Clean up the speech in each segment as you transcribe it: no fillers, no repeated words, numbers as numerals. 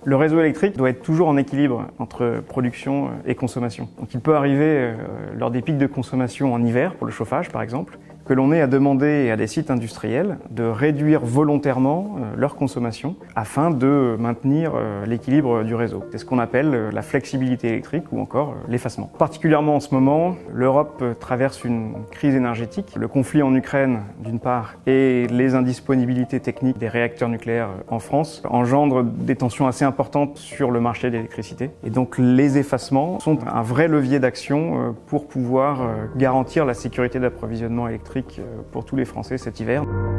Le réseau électrique doit être toujours en équilibre entre production et consommation. Donc il peut arriver lors des pics de consommation en hiver, pour le chauffage par exemple, que l'on ait à demander à des sites industriels de réduire volontairement leur consommation afin de maintenir l'équilibre du réseau. C'est ce qu'on appelle la flexibilité électrique ou encore l'effacement. Particulièrement en ce moment, l'Europe traverse une crise énergétique. Le conflit en Ukraine d'une part et les indisponibilités techniques des réacteurs nucléaires en France engendrent des tensions assez importantes sur le marché de l'électricité. Et donc les effacements sont un vrai levier d'action pour pouvoir garantir la sécurité d'approvisionnement électrique pour tous les Français cet hiver.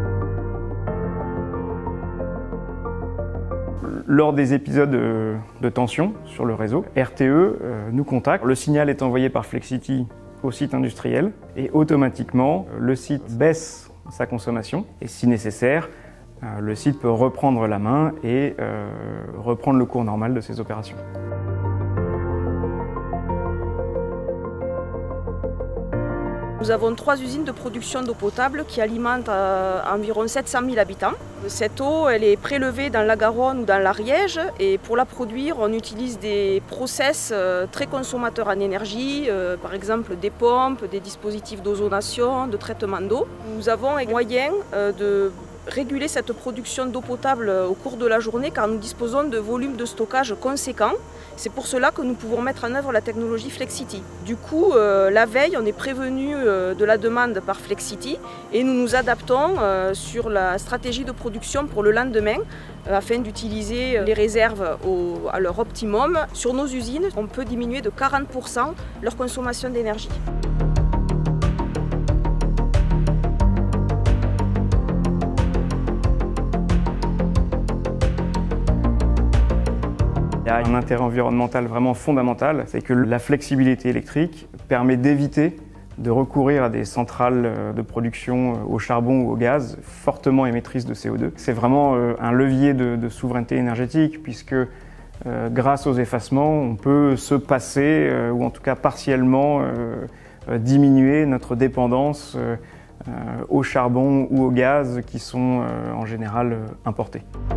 Lors des épisodes de tension sur le réseau, RTE nous contacte. Le signal est envoyé par Flexcity au site industriel et automatiquement le site baisse sa consommation et si nécessaire, le site peut reprendre la main et reprendre le cours normal de ses opérations. Nous avons 3 usines de production d'eau potable qui alimentent environ 700 000 habitants. Cette eau, elle est prélevée dans la Garonne ou dans l'Ariège et pour la produire, on utilise des process très consommateurs en énergie, par exemple des pompes, des dispositifs d'ozonation, de traitement d'eau. Nous avons un moyen de réguler cette production d'eau potable au cours de la journée car nous disposons de volumes de stockage conséquents. C'est pour cela que nous pouvons mettre en œuvre la technologie Flexcity. Du coup, la veille, on est prévenu de la demande par Flexcity et nous nous adaptons sur la stratégie de production pour le lendemain afin d'utiliser les réserves à leur optimum. Sur nos usines, on peut diminuer de 40% leur consommation d'énergie. Il y a un intérêt environnemental vraiment fondamental, c'est que la flexibilité électrique permet d'éviter de recourir à des centrales de production au charbon ou au gaz fortement émettrices de CO2. C'est vraiment un levier de souveraineté énergétique puisque grâce aux effacements, on peut se passer ou en tout cas partiellement diminuer notre dépendance au charbon ou au gaz qui sont en général importés.